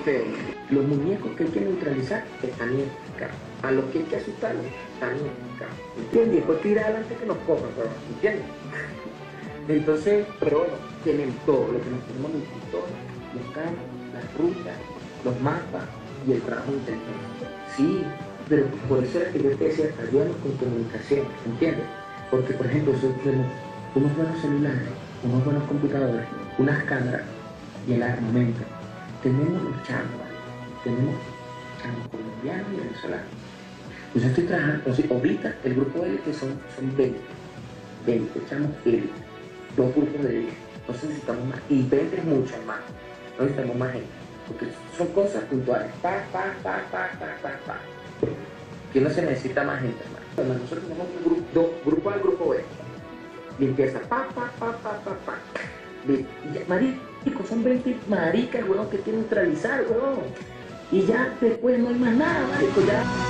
feo. Los muñecos que hay que neutralizar están identificados. A los que hay que asustarlos están identificados. ¿Entiendes? Después tira adelante que nos cojan, pero ¿entiendes? Entonces, pero bueno, tenemos todo lo que nos tenemos en el escritorio, los carros, las rutas, los mapas y el trabajo inteligente. Sí, pero por eso era que yo te decía, ayúdanos con comunicación, ¿entiendes? Porque, por ejemplo, nosotros tenemos unos buenos celulares, unos buenos computadores, unas cámaras y el armamento. Tenemos los chamos, ¿vale? Tenemos chamos colombianos y venezolanos. Pues yo estoy trabajando, entonces, ahorita el grupo de élite son 20 chamos élite, 2 grupos de élite. Entonces necesitamos más, y 20 es mucho más, no necesitamos más gente, porque son cosas puntuales, que no se necesita más gente, hermano. Nosotros tenemos un grupo A al grupo B, y empieza y ya, marico, son 20 maricas, weón, que quieren neutralizar, weón, y ya después no hay más nada, marico, ya.